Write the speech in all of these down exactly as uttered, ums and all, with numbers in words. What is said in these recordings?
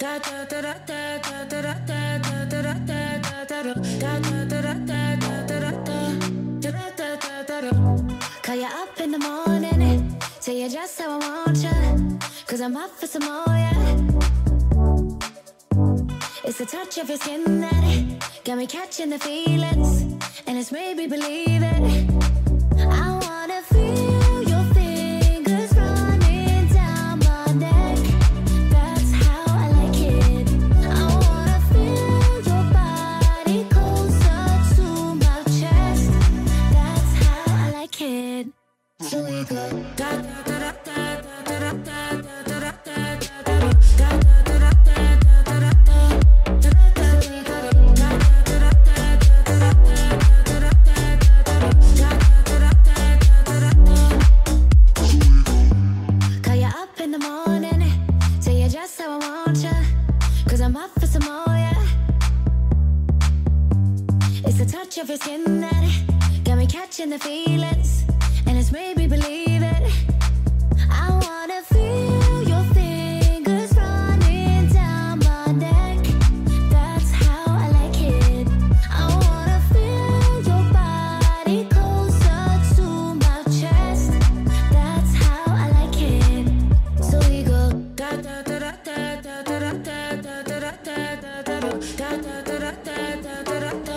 Call you up in the morning, tell you just how I want you, cause I'm up for some more, yeah. It's the touch of your skin that got me catching the feelings, and it's made me believe it. I wanna feel your fingers running down my neck. That's how I like it. I wanna feel your body closer to my chest. That's how I like it. So we go da da da da da da da da da da da. Of your skin that got me catching the feelings, and it's made me believe it. I wanna feel your fingers running down my neck. That's how I like it. I wanna feel your body closer to my chest. That's how I like it. So we go da da da da da da da da da da da da da da da da da da da.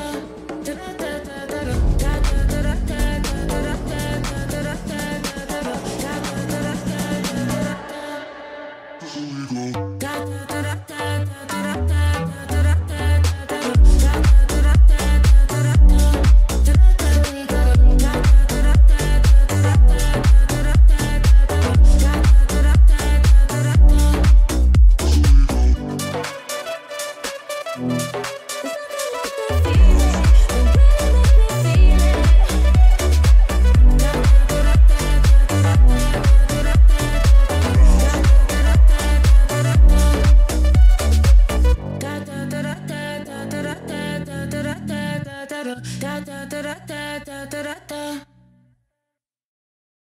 Da da da da da da da da da da.